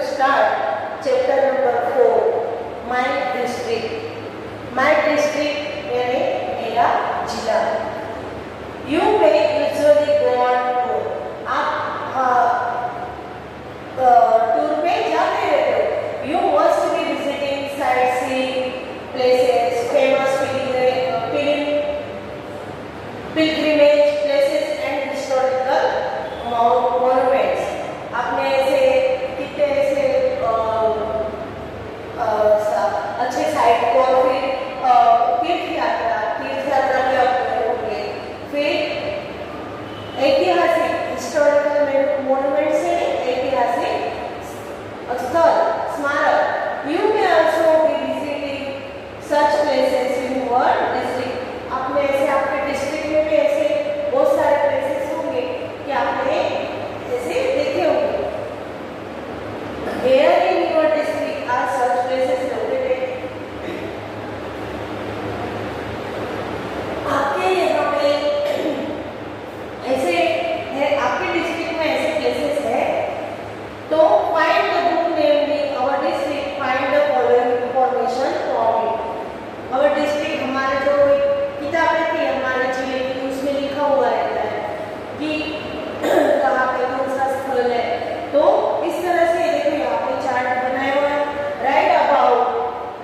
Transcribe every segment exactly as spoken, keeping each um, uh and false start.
start chapter number four, my district. My district यानी मेरा जिला. You may usually go on tour. आप tour पे जाते रहते हो. You must be visiting sightseeing places, famous pilgrimage places and historical monuments. आपने ऐसे कितने ऐसे अच्छे साइट को फिर तीर्थ यात्रा तीर्थ यात्रा के होंगे, फिर ऐतिहासिक हिस्टोरिकल मोन्यूमेंट से ऐतिहासिक स्थल स्मारक. You may also be visiting such places in your district. आपने ऐसे आपके डिस्ट्रिक्ट में भी ऐसे बहुत सारे प्लेसेस होंगे कि आपने ऐसे देखे होंगे. Where in your district are such places located? आपके यहाँ पे ऐसे है, आपके डिस्ट्रिक्ट में ऐसे प्लेसेस है तो find the book named in our district, find the following information from it. Our district हमारे जो किताबें थी हमारे जिले की उसमें लिखा हुआ रहता है कि कहाँ पे कौन सा स्थल है. तो इस तरह से देखो यहाँ पे चार्ट बनाया हुआ है. Write about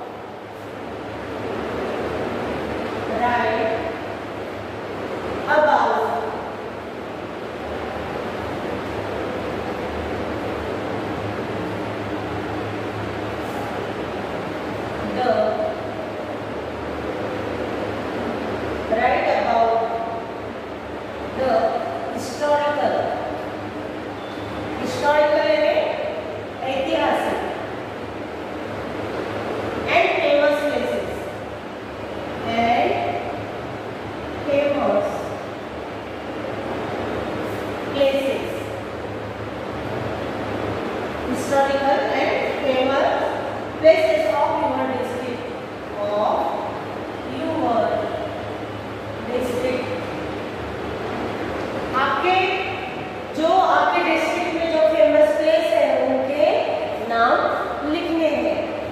write about write about the historical historical यानी ऐतिहासिक and famous places and famous places historical and famous places of your district of your district. आपके जो आपके डिस्ट्रिक्ट में जो फेमस प्लेस है उनके नाम लिखने हैं.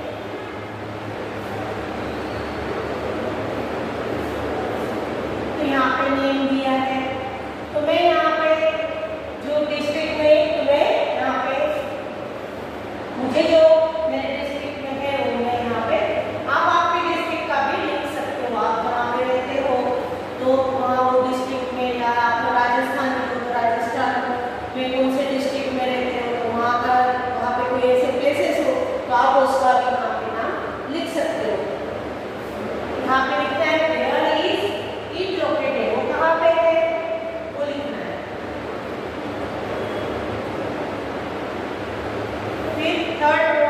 तो यहाँ पे नेम दिया है तो मैं यहाँ पे जो डिस्ट्रिक्ट में तुम्हें यहाँ पे मुझे जो मेरे डिस्ट्रिक्ट में है वो मैं यहाँ पे आप आपके डिस्ट्रिक्ट का भी लिख सकते हो. आप जहाँ पे रहते हो तो वहाँ वो डिस्ट्रिक्ट में या आप राजस्थान में हो तो राजस्थान में कौन से डिस्ट्रिक्ट में रहते हो तो वहाँ का वहाँ पे कोई ऐसे प्लेसेस हो तो आप उसका भी वहाँ पे नाम लिख सकते हो. यहाँ पे लिखना है वेयर इज इट लोकेटेड. वो कहाँ पे है वो लिखना है. फिर third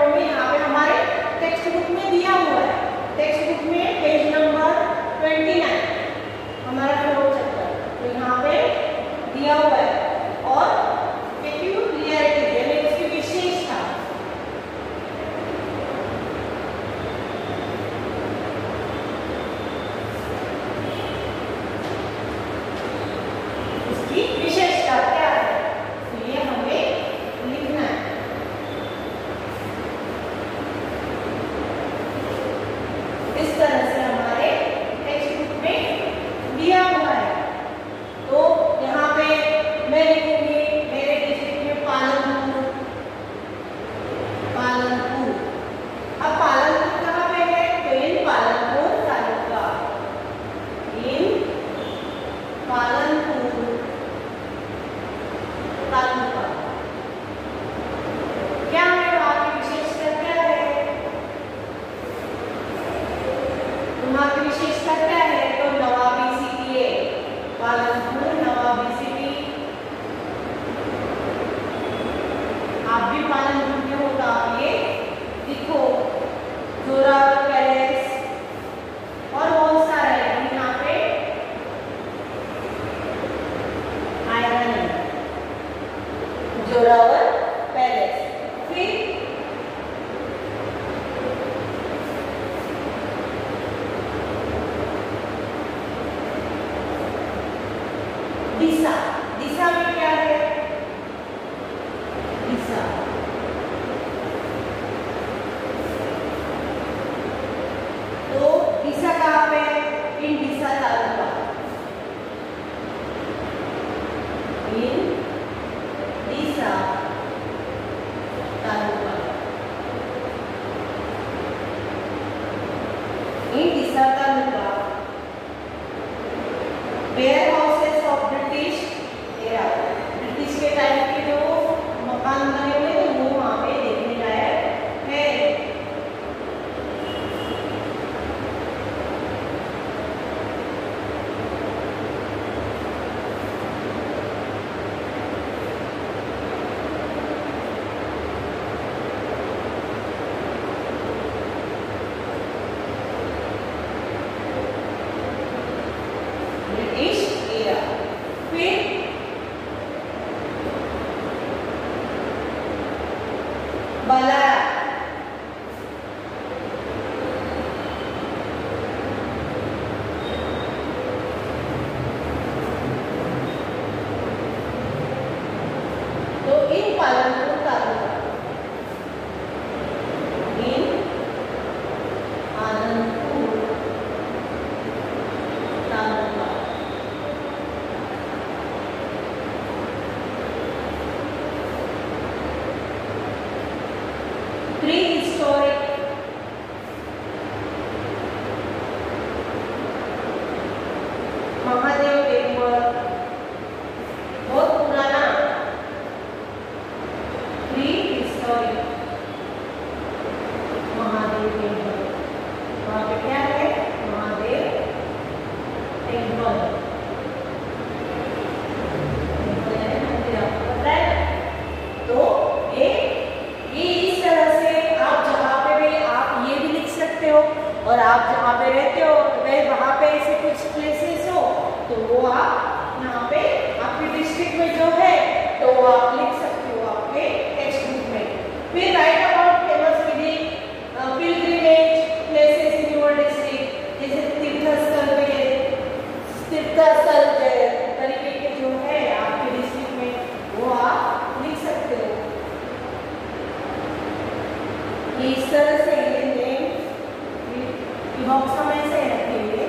Orissa taluka, where houses of British era, British के टाइम के जो मकान बने हुए थे वो वहाँ पे देखने लायक है। बलारा, तो in Palanpur taluka, in Anandpur taluka, prehistoric Mahadev temple, बहुत पुराना prehistoric महादेव टेम्पल, वहाँ पे क्या है? महादेव टेम्पल, मंदिर आपको पता है। तो ये और आप जहाँ पे रहते हो वह वहाँ पे ऐसे कुछ प्लेसेस हो तो वो आप यहाँ पे आपके डिस्ट्रिक्ट में जो है तो वो आप लिख सकते हो आपके टेक्स्ट बुक में। फिर write about famous pilgrimage places in your district, जैसे तीर्थस्थल वगैरह, तीर्थस्थल तरीके के जो है आपके डिस्ट्रिक्ट में वो आप लिख सकते हो। इस तरह से बहुत समय से रखेंगे।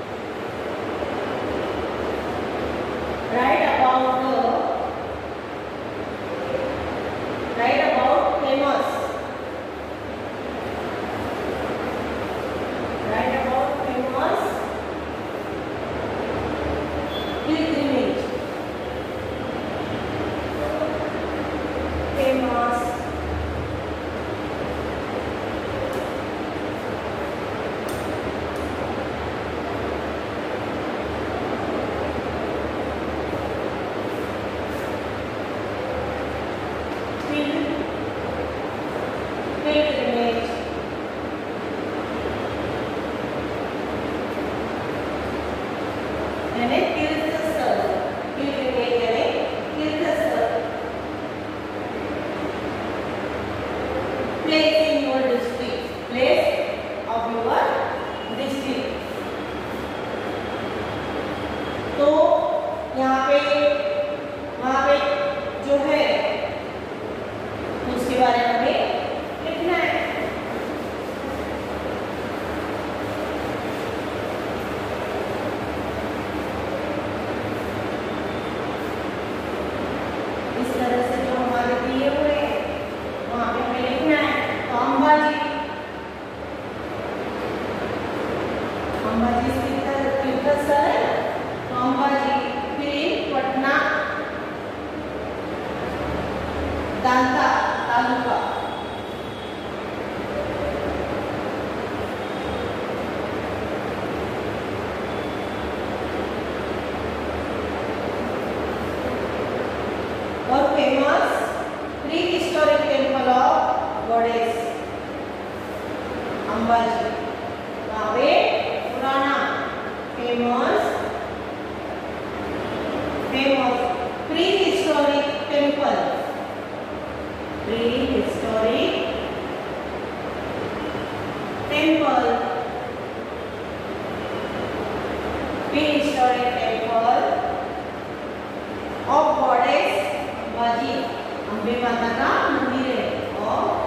Write about write about famous, write about famous pilgrimage, famous pilgrimage, यानी तीर्थस्थल, pilgrimage यानी तीर्थस्थल, place in your district, place of your district। तो यहाँ पे वहाँ पे जो है उसके बारे में लिखना है। इस तरह से जो हमारे दिए हुए हैं वहाँ पे हमें लिखना है। तो अंबाजी, अंबाजी तीर्थस्थल है तो अंबाजी। फिर पटना दांता तालुका, और famous prehistoric temple of goddess Ambaji, कावे पुराना famous famous prehistoric temple, prehistoric temple, prehistoric temple of goddess Ambaji, Ambe माता का मंदिर है। और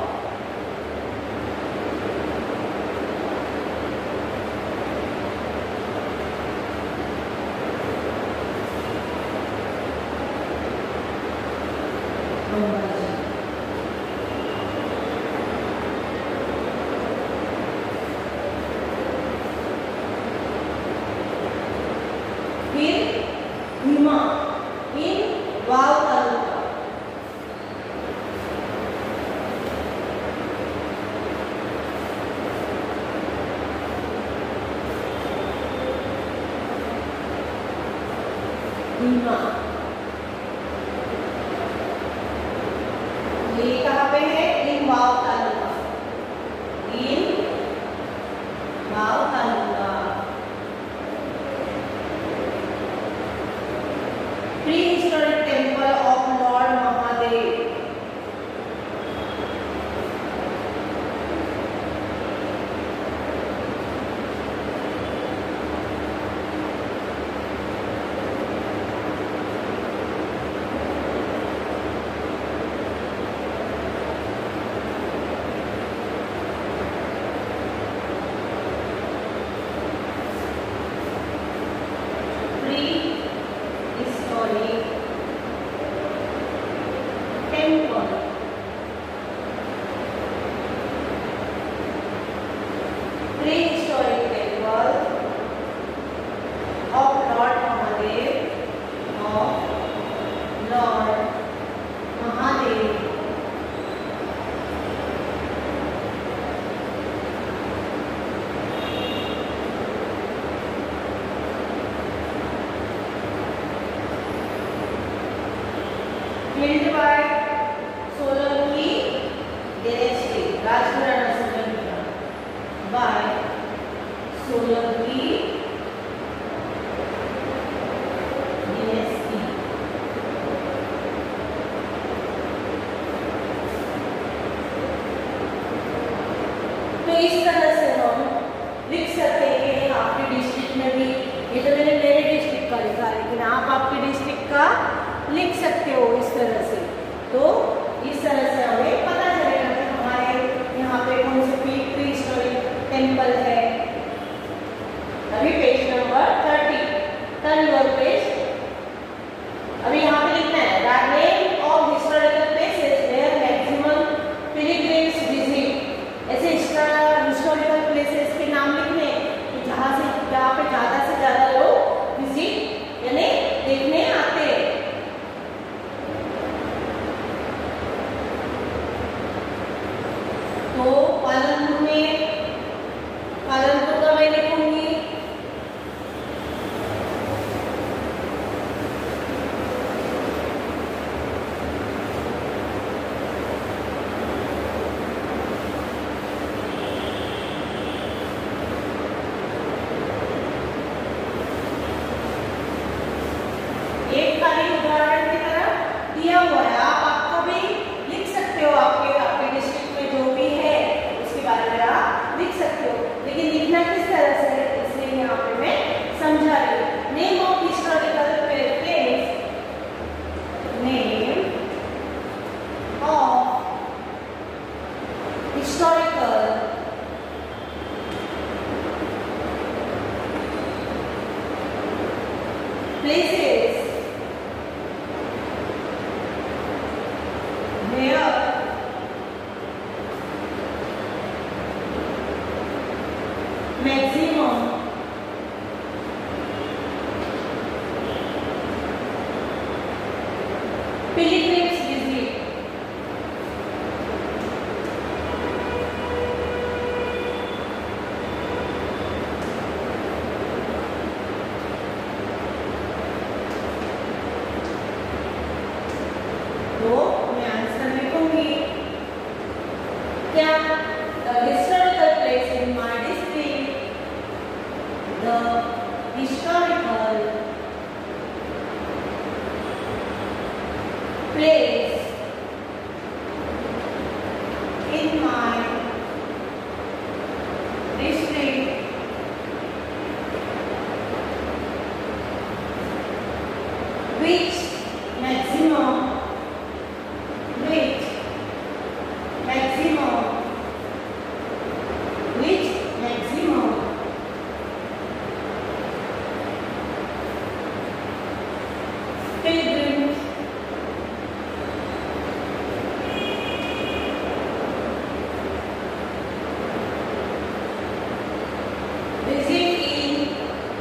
इस तरह से हम लिख सकते हैं कि आपके डिस्ट्रिक्ट में भी, ये तो मैंने मेरे डिस्ट्रिक्ट का लिखा, लेकिन आप आपके डिस्ट्रिक्ट का लिख सकते हो इस तरह से। तो इस तरह से हमें पता चलेगा कि हमारे यहाँ पे कौन से प्री हिस्टोरिक टेम्पल है। अभी page number thirty, turn your page. अभी यहाँ पे लिखना है the name of historical places where maximum pilgrims visit. ऐसे हिस्टोरिकल प्लेसेस के नाम लिखने कि जहाँ से जहाँ पे ज़्यादा से ज़्यादा लोग विजिट यानी देखने आते हैं। तो पालनपुर में, पालनपुर का मैं लिखूंगी एक खाली उदाहरण की तरह दिया हुआ है, आप आपको भी लिख सकते हो, आपके आपके डिस्ट्रिक्ट में जो भी है उसके बारे में आप लिख सकते हो, लेकिन लिखना किस तरह से है इसलिए यहाँ पे मैं समझा रही हूँ। Name of historical place, name of historical places maximum pilgrims visit। तो मैं आंसर लिखूंगी क्या, the historical place in my district, the historical place in my district which maximum which maximum which maximum pilgrims visit in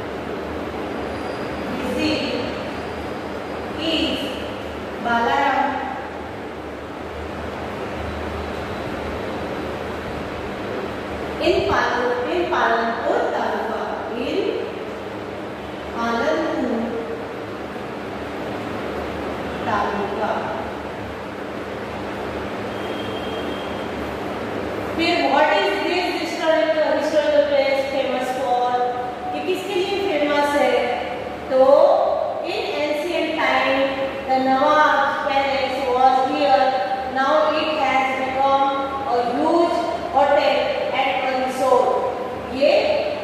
visit is Balaram in Palanpur, in Palanpur Taluka, in Palanpur Taluka। फिर what is this historical historical place famous for, ये किसके लिए famous है? तो in ancient time the Nawab palace was here, now it has become a huge hotel at a resort. ये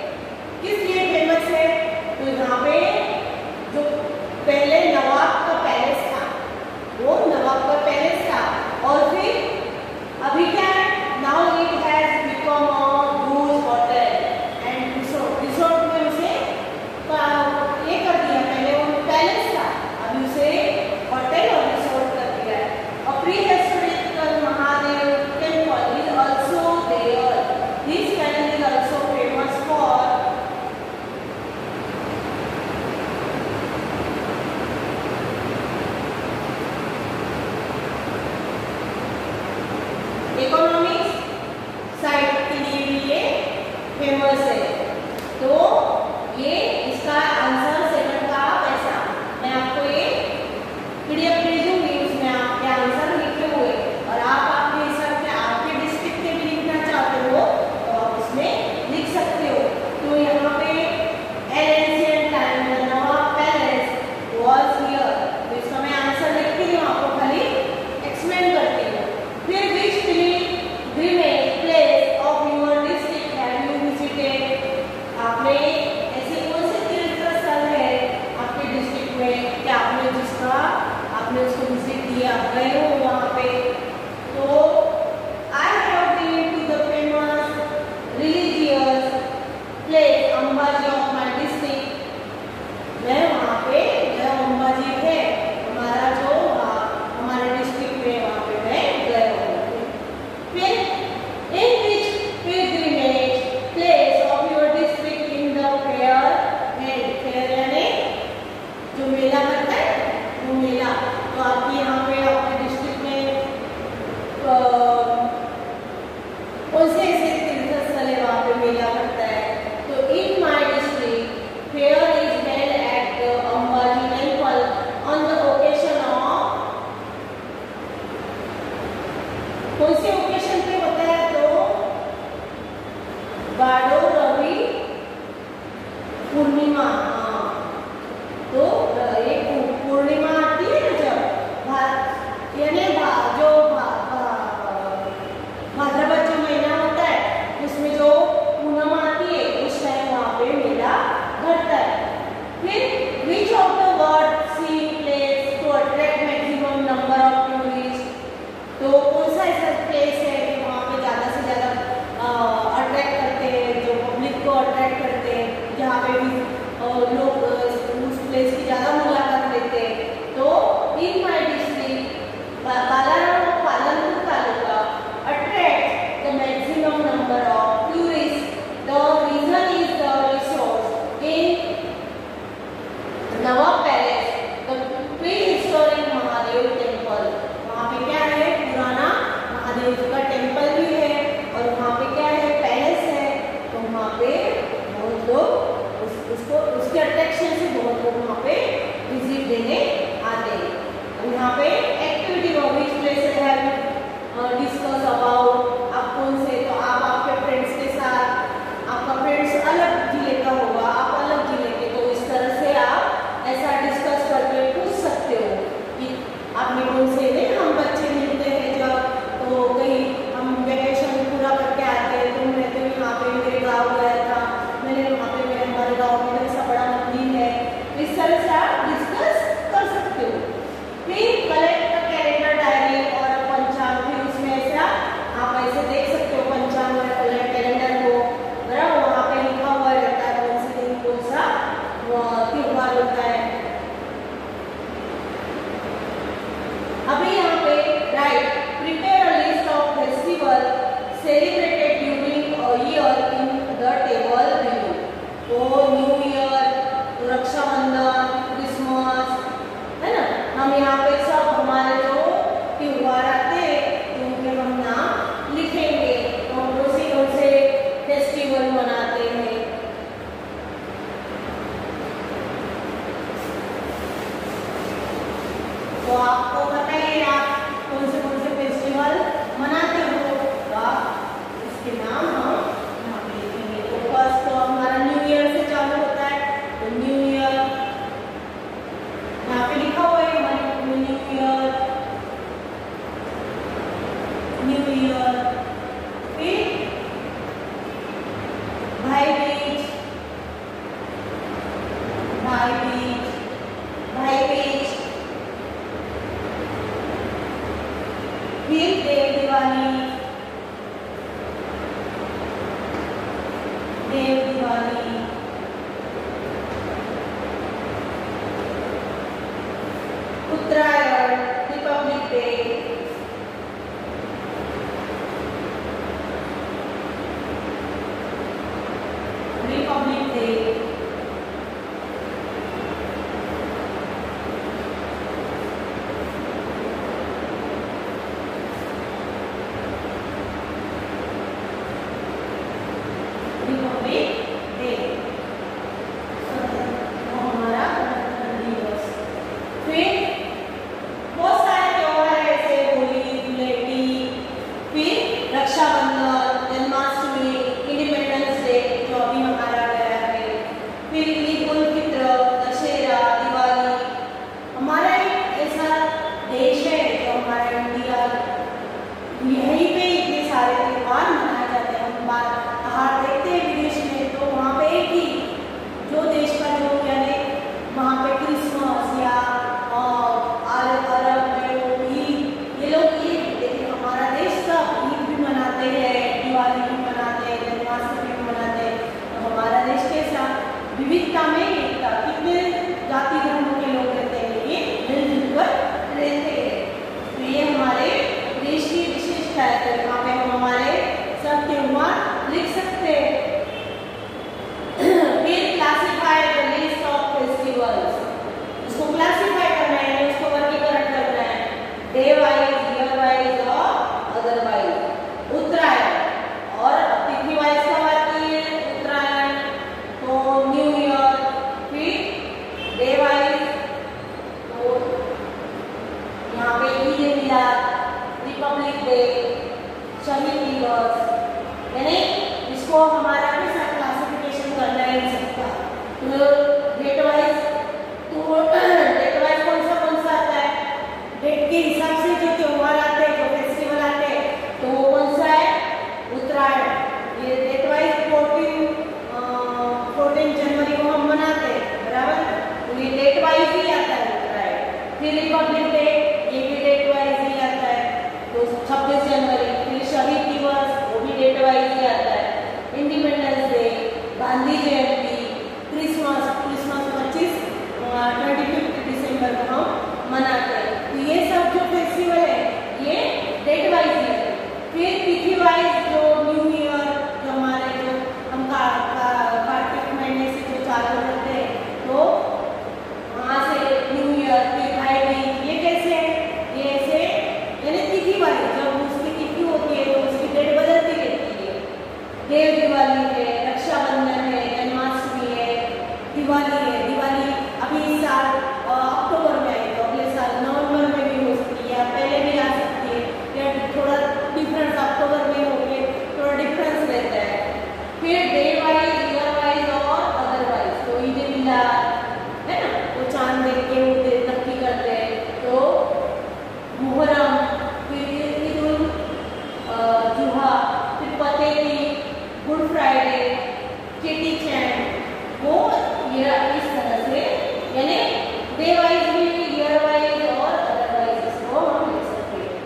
keywords, यानी इसको हमारा भी साथ क्लासिफिकेशन करना है इन सबका। तो डेट वाइज, तो डेट वाइज कौन सा कौन सा आता है, डेट के हिसाब से जो त्योहार आते हैं, जो फेस्टिवल आते हैं, तो वो कौन सा है, उत्तरायण। ये डेट वाइज फोर्टीन फोर्टीन जनवरी को हम मनाते हैं, बराबर, तो ये डेट वाइज ही आता है उत्तरायण। फिर रिपब्लिक डे, ये भी डेट वाइज ही आता है, तो छब्बीस जनवरी। फिर शहीद दिवस, वो भी डेट वाइज ही आता है। Independence day, Gandhi Jayanti, Christmas, Christmas पच्चीस ट्वेंटी फिफ्थ दिसंबर को हम मनाते हैं। तो ये सब जो फेस्टिवल है ये डेट वाइज ही है। फिर तिथि वाइज जो न्यू ईयर, जो हमारे जो हम का, का, कार्तिक महीने से जो चालू करते हैं, तो वहाँ से न्यू ईयर, फिर भाई बीज, ये कैसे है, ये ऐसे यानी तिथि वाइज, जब उसकी तिथि होती है तो उसकी डेट बदलती रहती है। देव दिवाली है, रक्षाबंधन है, जन्माष्टमी है, दिवाली है। दिवाली अभी इस साल अक्टूबर में आई, तो अगले साल नवंबर में भी हो सकती है, पहले भी आ सकती है, या थोड़ा डिफरेंस अक्टूबर में हो गए, थोड़ा डिफरेंस रहता है। फिर डे वाइज, ईयर वाइज और अदरवाइज, तो ईद उल मिलाद है ना, वो चांद देख के वो नक्की करते हैं, तो मुहर्रम, फिर ईद उल जुहा, फिर पतेती, गुड फ्राइडे, चेटी चैंड, वो ये इस तरह से, यानी डे वाइज भी, ईयर वाइज और अदरवाइज इसको हम ले सकते हैं।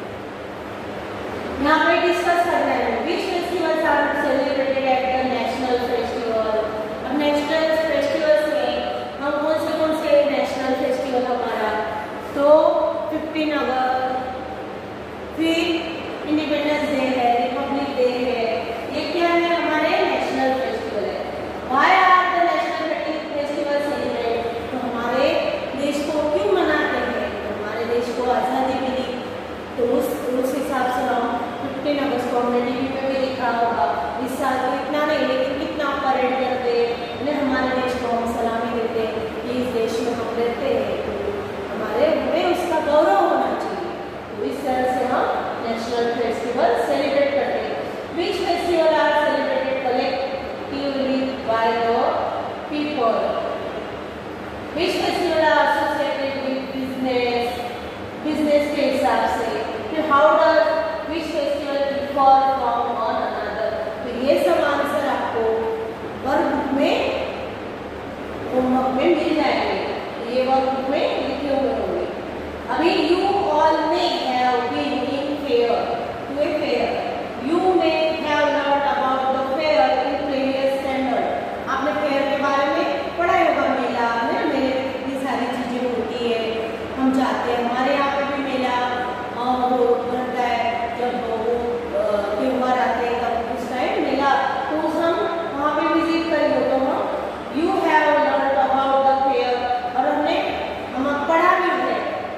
यहाँ पे डिस्कस करना है which festivals are celebrated at the national festival. अब नेशनल फेस्टिवल्स में हम कौन से कौन से नेशनल फेस्टिवल हमारा, तो फिफ्टीन अगस्त, फिर इंडिपेंडेंस डे है, रिपब्लिक डे है, ये क्या है, हमारे नेशनल फेस्टिवल है। Why are the national festival celebrate, तो हमारे देश को क्यों मनाते हैं, तो हमारे देश को आज़ादी मिली, तो उस उस हिसाब से हम फिफ्टीन अगस्त को हमने टीवी पे भी देखा होगा। इस साल तो इतना नहीं, लेकिन कितना परेड करते हैं, हमारे देश को हम सलामी देते हैं कि इस देश में हम रहते हैं, तो हमारे हमें उसका गौरव होना चाहिए। तो इस तरह से हम नेशनल फेस्टिवल सेलिब्रेट करते हैं। Which festival are celebrated collectively by the people. Which festival are associated with business, business के हिसाब से। फिर how does which festival differ from one another. तो ये सब आंसर आपको वर्कबुक में, होमवर्क में मिल जाएंगे, ये वर्कबुक में लिखे हुए होंगे। अभी you all may have been in fair, to a fair, you may have learn about the fair in previous standard. आपने फेयर के बारे में पढ़ा होगा, मेला में मेले में कितनी सारी चीजें होती है, हम जाते हैं, हमारे यहाँ पे भी मेला वो बनता है, जब वो त्योहार आते हैं तब उस टाइम मेला, तो हम वहाँ पे विजिट करेंगे, तो हम you have learn about the fair, और हमने हम पढ़ा भी है।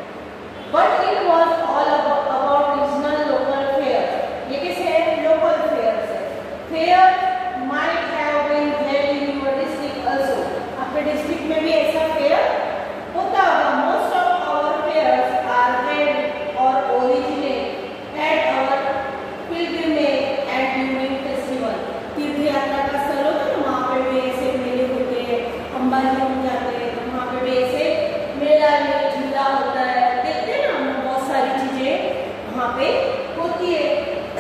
But it was all about regional local fair. ये किसे लोकल फेयर से, fair might have been held in your district also. आपके डिस्ट्रिक्ट में भी ऐसा फेयर होता होगा। Most of our fairs are held और originate at our pilgrimage and during festival. तीर्थ यात्रा का स्थल होता है, वहाँ पे भी ऐसे मेले होते हैं, अंबाजी हम जाते हैं तो वहाँ पे भी ऐसे मेला में झूला होता है, देखते हैं ना, बहुत सारी चीजें वहाँ पे होती है।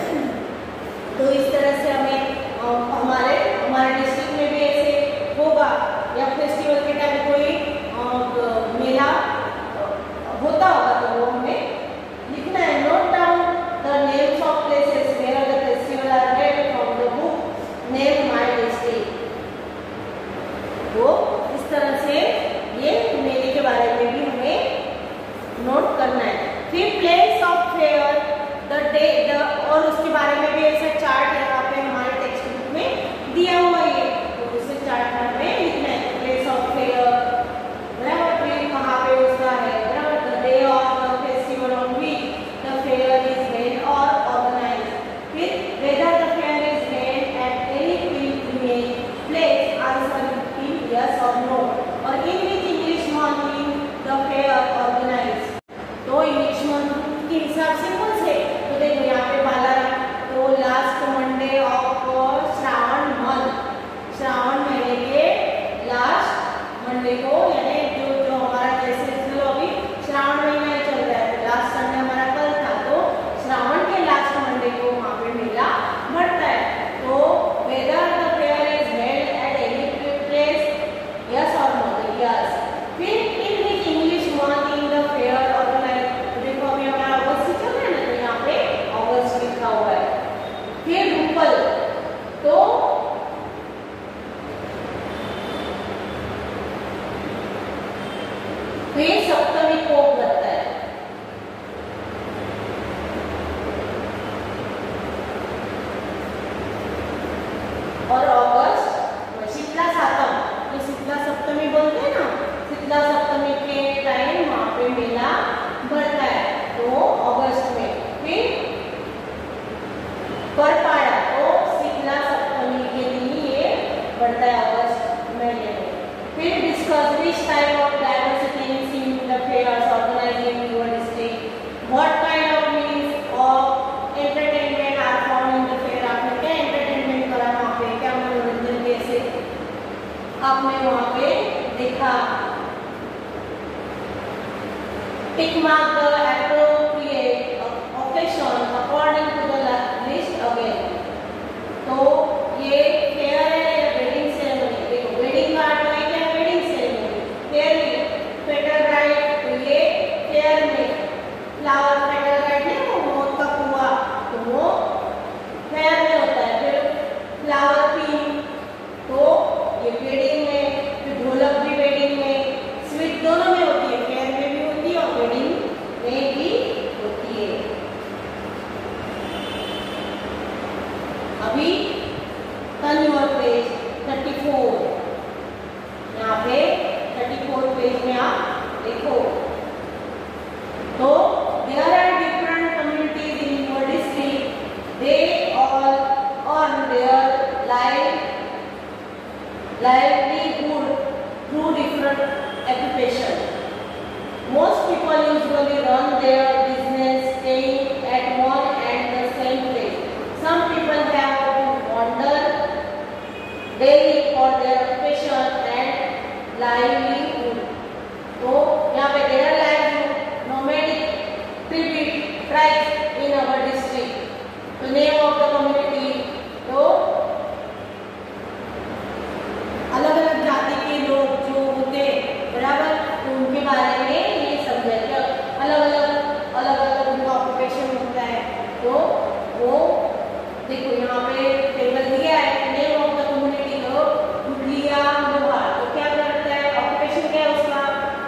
तो इस तरह से हमें हमारे हमारे डिस्ट्रिक्ट में भी ऐसे होगा, या फेस्टिवल के टाइम कोई मेला होता होगा, तो वो हमें लिखना है। Note down the names of places where the festival are held from the book name my district. तो इस तरह से ये मेले के बारे में भी हमें नोट करना है। फिर place of fair the day the, और उसके बारे में भी ऐसा चार्ट यहाँ पे हमारे टेक्स्ट बुक में दिया हुआ है, तो उसे चार्ट में लिखना है। प्लेस ऑफ फेयर, बराबर, फिर कहाँ पे उसका है, बराबर, the day of the festival on which the fair is held और ऑर्गेनाइज्ड। फिर whether the fair is held at any pilgrimage place, answer in yes और नो, और in which English month the fair organized. तो English month के हिसाब से कौन से, तो देखो यहाँ पे बाला, तो last last Monday of Shravan month, Shravan महीने के लास्ट मंडे को, यानी जो जो हमारा जैसे चलो अभी श्रावण महीना ही चल रहा है, लास्ट संडे हमारा कल था, तो श्रावण के लास्ट मंडे को वहाँ पे मेला बढ़ता है। तो whether the fair is held at any place, yes और नो? यस। फिर in which English month in the fair organize, देखो अभी हमारा अगस्त चल रहा है ना, तो यहाँ पे अगस्त लिखा हुआ है। फिर रूपल, तो फिर सप्तमी को करता है। और अगस्त शीतला सातम, तो शीतला सप्तमी बोलते हैं ना, शीतला सप्तमी के टाइम वहाँ पे मेला बढ़ता है, तो अगस्त में। फिर परपाड़ा, तो शीतला सप्तमी के दिन ये बढ़ता है अगस्त महीने में। फिर discuss which type of diversity is seen in the fairs organized in your district, what kind of means of entertainment are found in the fair. आपने क्या एंटरटेनमेंट करा वहाँ पे, क्या मनोरंजन कैसे आपने वहाँ पे देखा। Tick mark the appropriate occasion according to the list again. तो ये फेयर है या वेडिंग सेरेमनी, देखो वेडिंग कार्ड में क्या है, वेडिंग सेरेमनी। फेयर में फेटर राइट, तो ये फेयर में फ्लावर फेटर राइट है, वो मौत का कुआं, तो वो फेयर में होता है। फिर फ्लावर पिन, तो ये वेडिंग में। फिर ढोलक भी वेडिंग में, स्वीट दोनों में होती है, फेयर में भी होती है और वेडिंग में भी होती है। अभी turn your page thirty four, यहाँ पे थर्टी फोर पेज में आप देखो, तो there are different communities in your district, they all earn their life livelihood through different occupation. Most people usually run their business staying at one and the same place. Some people have to wander daily for their occupation and livelihood. So यहाँ पे there are like nomadic tribes in our district. The name of the community, तो अलग अलग जाति के लोग जो होते बराबर, तो उनके बारे में ये समझा कि अलग अलग अलग अलग उनका ऑक्यूपेशन होता है। तो वो देखो यहाँ पे टेबल दिया है, नेम ऑफ द कम्युनिटी लो गुठलिया लोहार, तो क्या करता है, ऑक्यूपेशन क्या है उसका,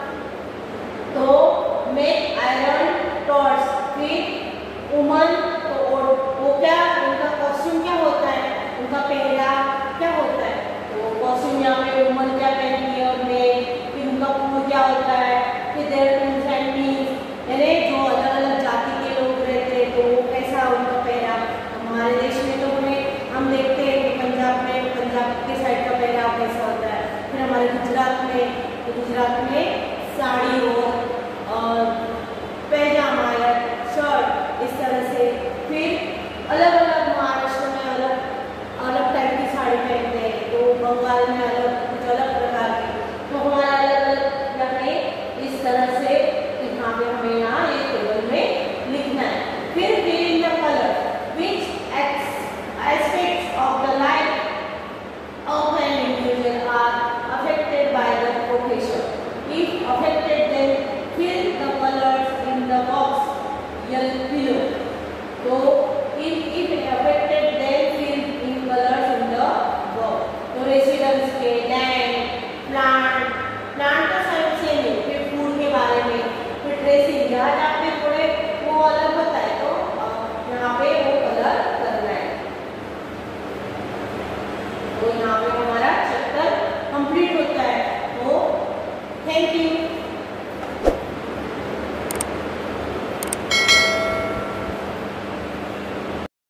तो मेक आयरन टॉर्च। फिर वुमन, तो वो क्या, उनका कॉस्ट्यूम क्या होता है, उनका पहनावा क्या होता है, कॉस्ट्यूम यहाँ पे वुमन क्या पहनती है और मेल, फिर उनका फूड क्या होता है, फिर देयर मीन्स एंड मीन्स, यानी जो अलग अलग जाति के लोग रहते हैं तो वो कैसा उनका पहनावा। हमारे देश में तो हमें हम देखते हैं कि पंजाब में, पंजाब के साइड का पहनावा कैसा होता है। फिर हमारे गुजरात में, तो गुजरात में साड़ी और पैजामा या शर्ट इस तरह से। फिर अलग अलग महाराष्ट्र में अलग अलग टाइप की साड़ी पहनते हैं, तो बंगाल में अलग कुछ अलग प्रकार की, तो हमारा अलग अलग रहे इस तरह से। यहाँ पे हमें यहाँ ये टेबल में लिखना है। फिर fill in the color which aspects of the life of an individual are affected by the occasion. If affected, then fill the colors in the box below. तो if if affected, then fill in colors in the box. तो residence के, land, plant, plant का side से नहीं, फिर food के बारे में, फिर ट्रेसिंग, यहाँ जहाँ पे थोड़े वो अलग होता है, तो यहाँ पे वो कलर करना है। तो यहाँ पे हमारा चैप्टर कंप्लीट होता है। तो थैंक यू।